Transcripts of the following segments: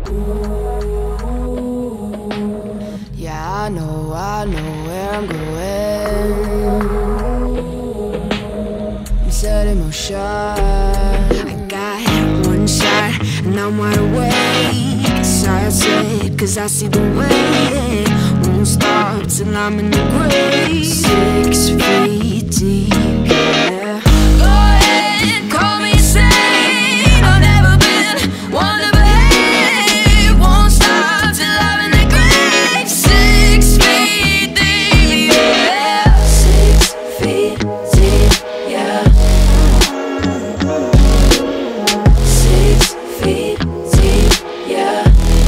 Yeah, I know where I'm going. I'm set in motion. I got one shot and I'm wide awake. Sunset, cause I see the way. Won't stop till I'm in the grave. 6 feet deep, yeah. Go ahead, call me insane. I've never been one to behave. Won't stop till I'm in the grave. 6 feet deep, yeah. 6 feet deep, yeah. 6 feet deep, yeah.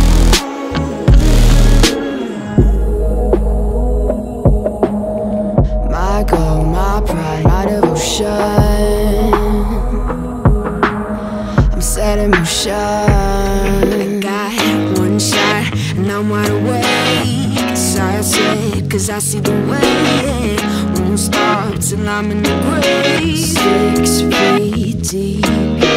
My goal, my pride, my devotion. I'm set in motion. I got one shot and I'm wide awake. Sunset, cause I see the way. Won't stop till I'm in the grave. 6 feet deep.